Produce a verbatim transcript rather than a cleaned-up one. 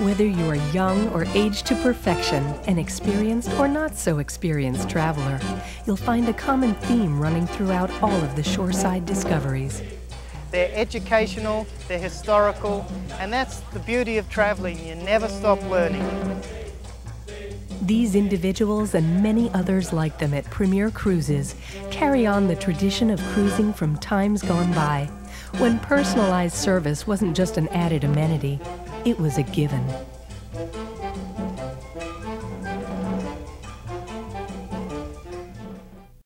Whether you are young or aged to perfection, an experienced or not so experienced traveler, you'll find a common theme running throughout all of the shoreside discoveries. They're educational, they're historical, and that's the beauty of traveling. You never stop learning. These individuals and many others like them at Premier Cruises carry on the tradition of cruising from times gone by, when personalized service wasn't just an added amenity, it was a given.